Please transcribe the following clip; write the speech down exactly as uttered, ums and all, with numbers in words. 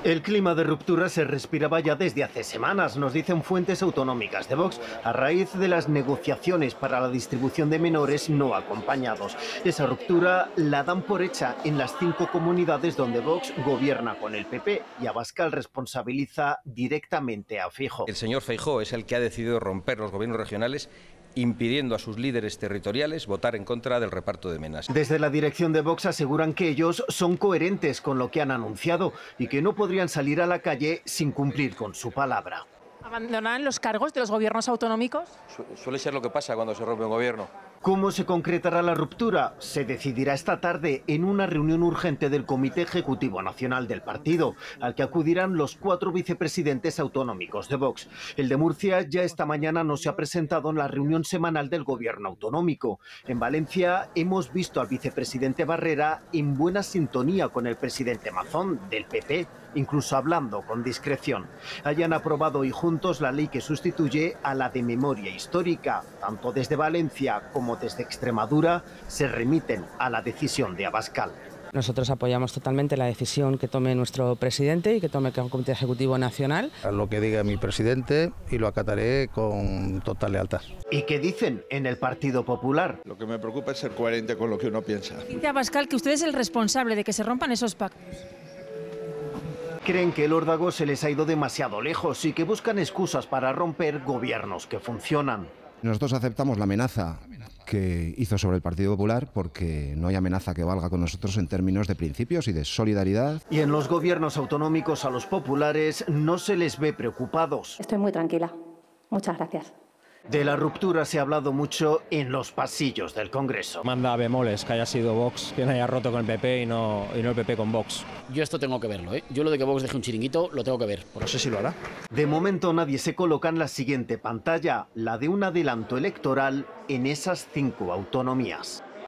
El clima de ruptura se respiraba ya desde hace semanas, nos dicen fuentes autonómicas de Vox, a raíz de las negociaciones para la distribución de menores no acompañados. Esa ruptura la dan por hecha en las cinco comunidades donde Vox gobierna con el P P y Abascal responsabiliza directamente a Feijóo. El señor Feijóo es el que ha decidido romper los gobiernos regionales, impidiendo a sus líderes territoriales votar en contra del reparto de menas. Desde la dirección de Vox aseguran que ellos son coherentes con lo que han anunciado y que no podrían salir a la calle sin cumplir con su palabra. ¿Abandonarán los cargos de los gobiernos autonómicos? Su suele ser lo que pasa cuando se rompe un gobierno. ¿Cómo se concretará la ruptura? Se decidirá esta tarde en una reunión urgente del Comité Ejecutivo Nacional del partido, al que acudirán los cuatro vicepresidentes autonómicos de Vox. El de Murcia ya esta mañana no se ha presentado en la reunión semanal del gobierno autonómico. En Valencia hemos visto al vicepresidente Barrera en buena sintonía con el presidente Mazón del P P, incluso hablando con discreción. Hayan aprobado hoy juntos la ley que sustituye a la de memoria histórica. Tanto desde Valencia como desde Extremadura se remiten a la decisión de Abascal. Nosotros apoyamos totalmente la decisión que tome nuestro presidente y que tome el Comité Ejecutivo Nacional. A lo que diga mi presidente y lo acataré con total lealtad. ¿Y qué dicen en el Partido Popular? Lo que me preocupa es ser coherente con lo que uno piensa. Dice Abascal que usted es el responsable de que se rompan esos pactos. Creen que el órdago se les ha ido demasiado lejos y que buscan excusas para romper gobiernos que funcionan. Nosotros aceptamos la amenaza que hizo sobre el Partido Popular porque no hay amenaza que valga con nosotros en términos de principios y de solidaridad. Y en los gobiernos autonómicos a los populares no se les ve preocupados. Estoy muy tranquila. Muchas gracias. De la ruptura se ha hablado mucho en los pasillos del Congreso. Manda a bemoles que haya sido Vox quien haya roto con el P P y no, y no el P P con Vox. Yo esto tengo que verlo, ¿eh? Yo lo de que Vox deje un chiringuito lo tengo que ver. No sé si lo hará. De momento nadie se coloca en la siguiente pantalla, la de un adelanto electoral en esas cinco autonomías.